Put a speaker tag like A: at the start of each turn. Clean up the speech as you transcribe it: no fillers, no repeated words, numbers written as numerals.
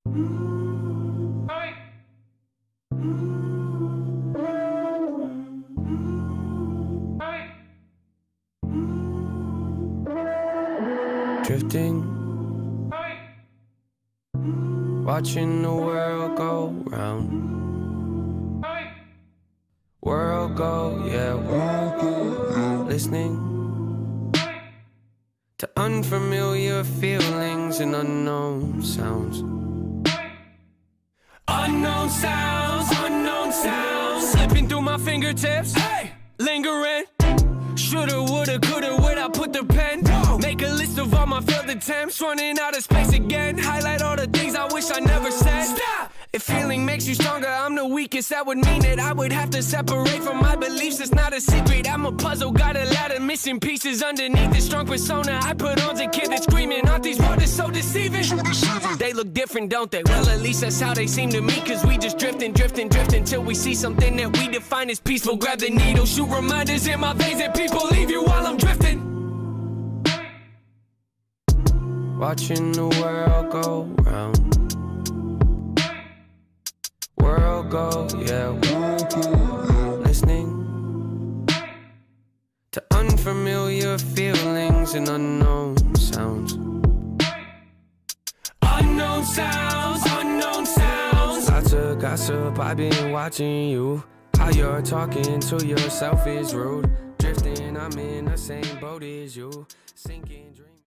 A: Drifting, watching the world go round. World go, yeah, world go. Listening to unfamiliar feelings and unknown sounds. Unknown sounds, slipping through my fingertips. Hey, lingering. Shoulda, woulda, coulda, would I put the pen? Whoa. Make a list of all my failed attempts, running out of space again. Highlight all the things I wish I never said. Stop! If feeling makes you stronger, I'm the weakest. That would mean that I would have to separate from my beliefs. It's not a secret, I'm a puzzle, got a lot of missing pieces underneath this strong persona I put on's a kid that's screaming. Aren't these words so deceiving? They look different, don't they? Well, at least that's how they seem to me. Cause we just drifting till we see something that we define as peaceful. Grab the needle, shoot reminders in my veins that people leave you while I'm drifting. Watching the world go round. World go, yeah, world go. Listening to unfamiliar feelings and unknown sounds. Unknown sounds. Lots of gossip, I've been watching you. How you're talking to yourself is rude. Drifting, I'm in the same boat as you. Sinking dreams.